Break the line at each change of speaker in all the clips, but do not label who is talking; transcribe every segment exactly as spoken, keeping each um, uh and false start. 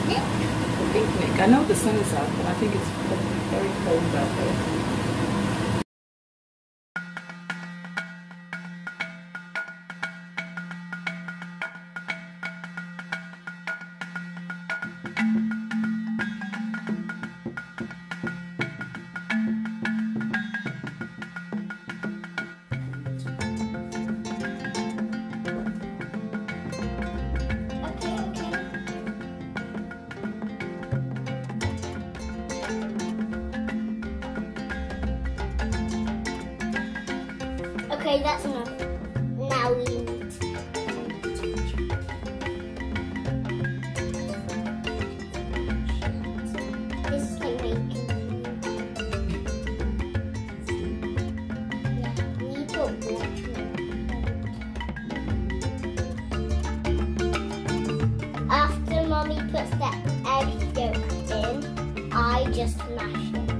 picnic?
A picnic. I know the sun is out, but I think it's very cold out there.
Okay, that's enough. Now we need this is like making. Yeah, we need to put water in. After Mommy puts the egg yolk in, I just mash it.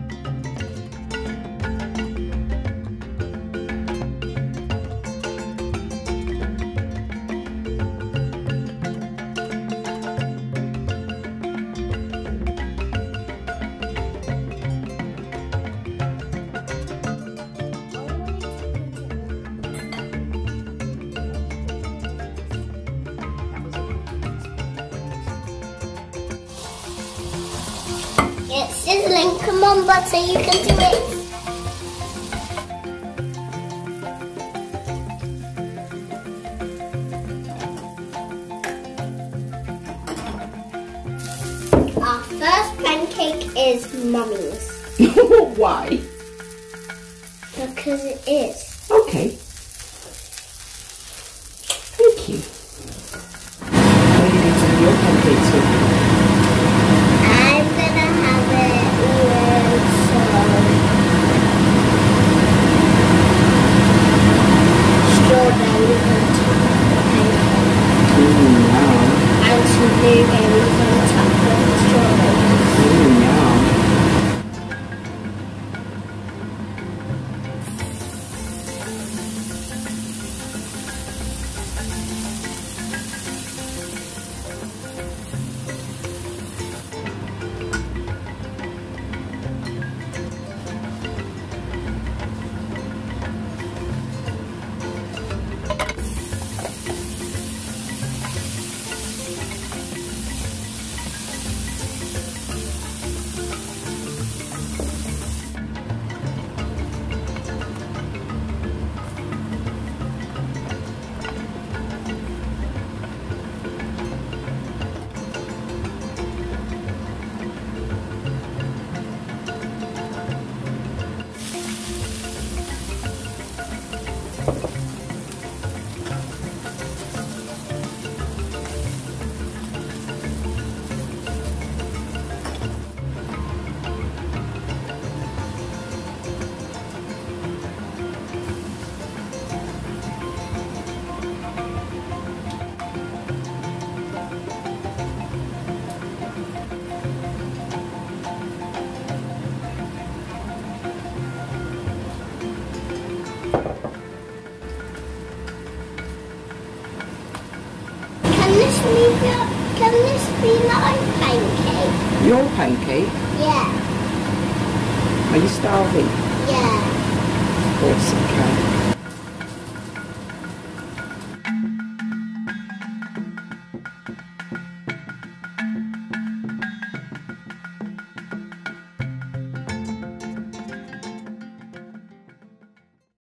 It's sizzling. Come on, Butter, you can do it. Our first pancake is Mummy's.
Why?
Because it is.
Okay. Thank you. What do you need to do your pancakes with?
I'm gonna have it with some strawberries on top of the pancake.
Mmm, yum.
And some blueberries on top of the strawberries.
Mmm, yum.
Can this be my pancake?
Your pancake?
Yeah.
Are you starving?
Yeah.
Of course it can.